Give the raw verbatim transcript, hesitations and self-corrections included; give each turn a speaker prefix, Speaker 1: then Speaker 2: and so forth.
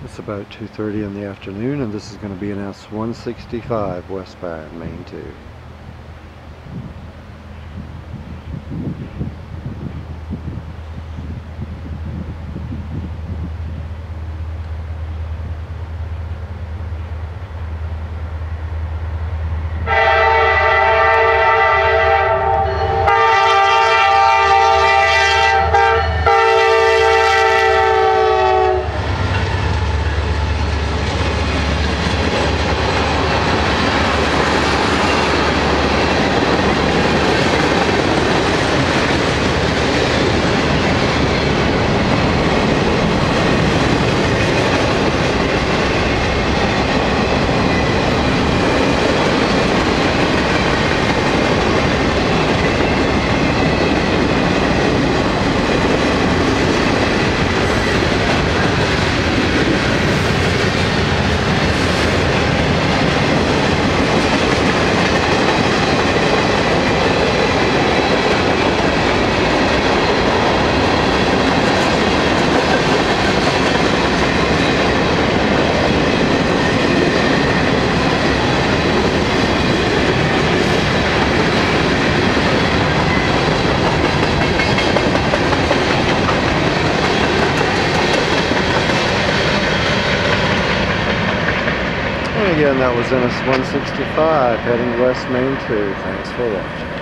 Speaker 1: It's about two thirty in the afternoon, and this is going to be an S one sixty-five westbound main two. And again, that was N S one sixty-five heading west main two. Thanks for watching.